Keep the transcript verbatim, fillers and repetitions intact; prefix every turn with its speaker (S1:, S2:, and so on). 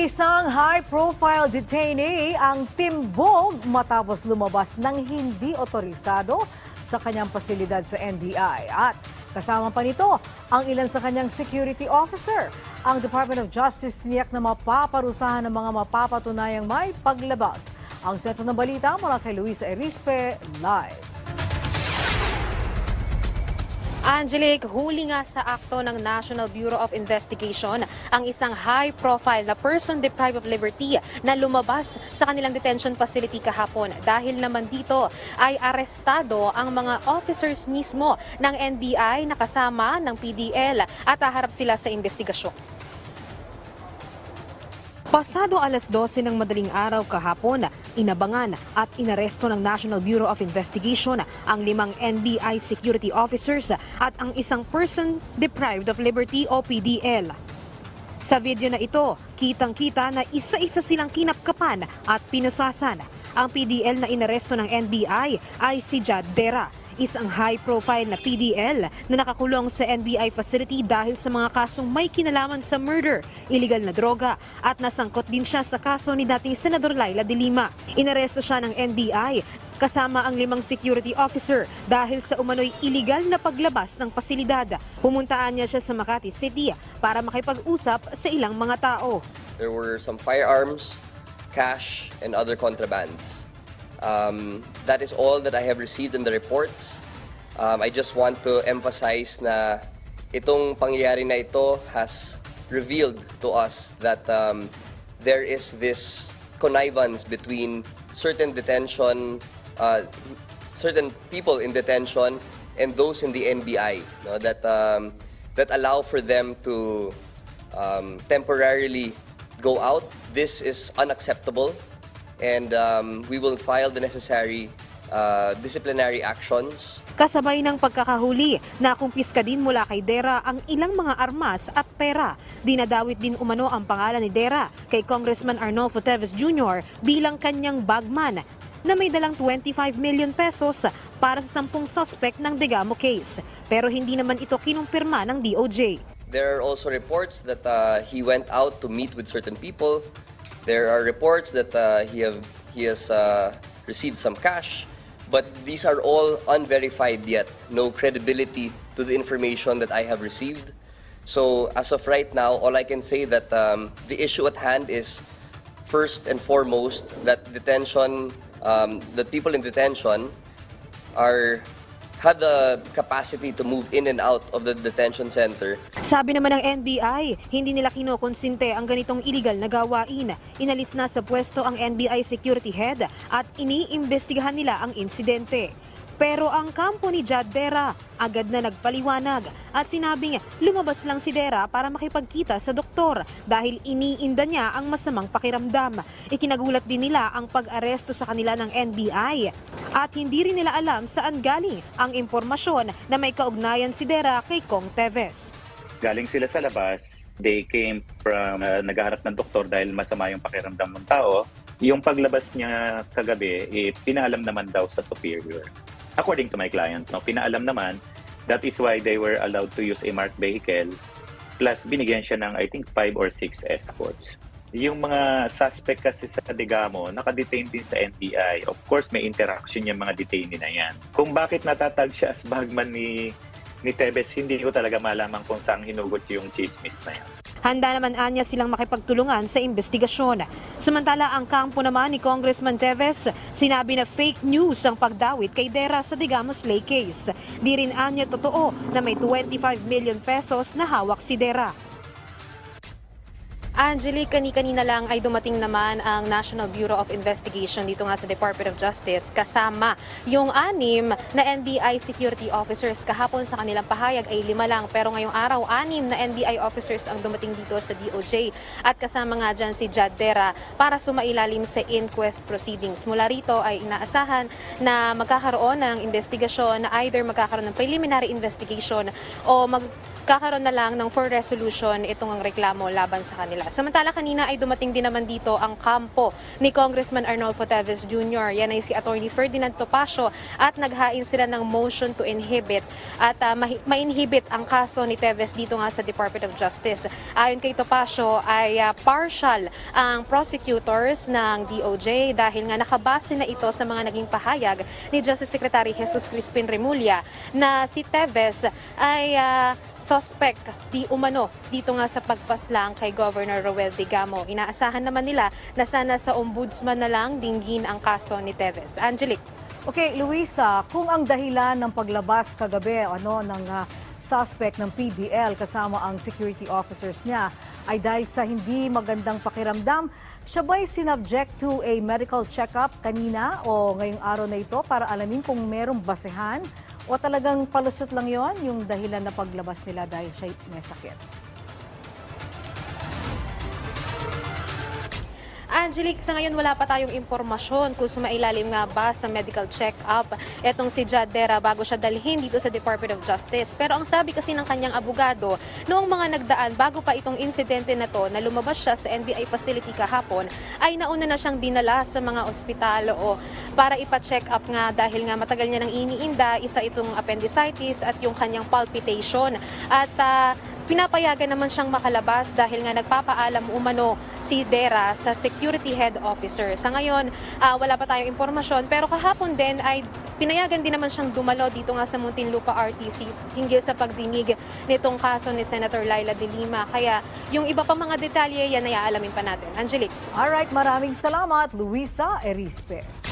S1: Isang high-profile detainee ang timbog matapos lumabas ng hindi otorisado sa kanyang pasilidad sa N B I. At kasama pa nito ang ilan sa kanyang security officer. Ang Department of Justice niyak na mapaparusahan ng mga mapapatunayang may paglabag. Ang sentro ng balita mula kay Luisa Erispe, live.
S2: Angelique, huli nga sa akto ng National Bureau of Investigation ang isang high-profile na person deprived of liberty na lumabas sa kanilang detention facility kahapon. Dahil naman dito ay arestado ang mga officers mismo ng N B I na kasama ng P D L at haharap sila sa investigasyon. Pasado alas dose ng madaling araw kahapon, inabangan at inaresto ng National Bureau of Investigation ang limang N B I security officers at ang isang person deprived of liberty o P D L. Sa video na ito, kitang-kita na isa-isa silang kinapkapan at pinusasan. Ang P D L na inaresto ng N B I ay si Jad Dera, isang high-profile na P D L na nakakulong sa N B I facility dahil sa mga kasong may kinalaman sa murder, iligal na droga at nasangkot din siya sa kaso ni dating Senador Laila de Lima. Inaresto siya ng N B I kasama ang limang security officer dahil sa umano'y iligal na paglabas ng pasilidad. Pumuntaan niya siya sa Makati City para makipag-usap sa ilang mga tao.
S3: There were some firearms, cash, and other contrabands. Um, that is all that I have received in the reports. Um, I just want to emphasize na itong pangyayari na ito has revealed to us that um, there is this connivance between certain detention, uh, certain people in detention and those in the N B I, no, that, um, that allow for them to um, temporarily go out. This is unacceptable. And um, we will file the necessary uh, disciplinary actions.
S2: Kasabay ng pagkakahuli, nakumpiska din mula kay Dera ang ilang mga armas at pera. Dinadawit din umano ang pangalan ni Dera kay Congressman Arnolfo Teves Junior bilang kanyang bagman na may dalang twenty-five million pesos para sa sampung suspect ng Degamo case. Pero hindi naman ito kinumpirma ng D O J.
S3: There are also reports that uh, he went out to meet with certain people. There are reports that uh, he, have, he has uh, received some cash, but these are all unverified yet. No credibility to the information that I have received. So as of right now, all I can say that um, the issue at hand is first and foremost that detention, um, that people in detention are have the capacity to move in and out of the detention center.
S2: Sabi naman ng N B I, hindi nila kinokonsinte ang ganitong iligal na gawain. Inalis na sa pwesto ang N B I security head at iniimbestigahan nila ang insidente. Pero ang kampo ni Jad Dera agad na nagpaliwanag at sinabing lumabas lang si Dera para makipagkita sa doktor dahil iniinda niya ang masamang pakiramdam. Ikinagulat din nila ang pag-aresto sa kanila ng N B I at hindi rin nila alam saan galing ang impormasyon na may kaugnayan si Dera kay Kong Teves.
S4: Galing sila sa labas, they came from uh, naghahanap ng doktor dahil masama yung pakiramdam ng tao. Yung paglabas niya kagabi, eh, pinaalam naman daw sa superior. According to my client, no, pinaalam naman, that is why they were allowed to use a marked vehicle, plus binigyan siya ng I think five or six escorts. Yung mga suspect kasi sa Degamo, nakadetain din sa N B I. Of course, may interaction yung mga detainee na yan. Kung bakit natatag siya as bagman ni, ni Teves, hindi ko talaga malaman kung saan hinugot yung chismis na yan.
S2: Handa naman anya silang makipagtulungan sa investigasyon. Samantala, ang kampo naman ni Congressman Teves, sinabi na fake news ang pagdawit kay Dera sa Degamo Slay case. Di rin anya totoo na may twenty-five million pesos na hawak si Dera. Angelique, kani-kanina lang ay dumating naman ang National Bureau of Investigation dito nga sa Department of Justice kasama yung anim na N B I security officers. Kahapon sa kanilang pahayag ay lima lang pero ngayong araw anim na N B I officers ang dumating dito sa D O J at kasama nga dyan si Jad Dera para sumailalim sa inquest proceedings. Mula rito ay inaasahan na magkakaroon ng investigasyon na either magkakaroon ng preliminary investigation o mag kakaroon na lang ng for resolution itong ang reklamo laban sa kanila. Samantala kanina ay dumating din naman dito ang kampo ni Congressman Arnolfo Teves Junior Yan ay si Attorney Ferdinand Topacio at naghain sila ng motion to inhibit at uh, ma-inhibit ang kaso ni Teves dito nga sa Department of Justice. Ayon kay Topacio ay uh, partial ang prosecutors ng D O J dahil nga nakabase na ito sa mga naging pahayag ni Justice Secretary Jesus Crispin Remulla na si Teves ay uh, suspect di umano dito nga sa pagpaslang kay Governor Roel Digamo. Inaasahan naman nila na sana sa ombudsman na lang dinggin ang kaso ni Teves. Angelique.
S1: Okay, Luisa, kung ang dahilan ng paglabas kagabi ano, ng uh, suspect ng P D L kasama ang security officers niya ay dahil sa hindi magandang pakiramdam, siya ba'y sinubject to a medical check-up kanina o ngayong araw na ito para alamin kung merong basehan o talagang palusot lang yon yung dahilan na paglabas nila dahil siya may sakit?
S2: Angelique, sa ngayon wala pa tayong impormasyon kung sumailalim nga ba sa medical check-up etong si Jad Dera bago siya dalhin dito sa Department of Justice. Pero ang sabi kasi ng kanyang abogado, noong mga nagdaan bago pa itong insidente na to na lumabas siya sa N B I facility kahapon, ay nauna na siyang dinala sa mga ospital o para ipa-check up nga dahil nga matagal niya nang iniinda, isa itong appendicitis at yung kanyang palpitation. At uh, pinapayagan naman siyang makalabas dahil nga nagpapaalam umano si Dera sa security head officer. Sa ngayon, uh, wala pa tayong impormasyon pero kahapon din ay pinayagan din naman siyang dumalo dito nga sa Muntinlupa R T C hinggil sa pagdinig nitong kaso ni Senator Laila De Lima. Kaya yung iba pa mga detalye yan ay aalamin pa natin. Angelique.
S1: Alright, maraming salamat, Luisa Erispe.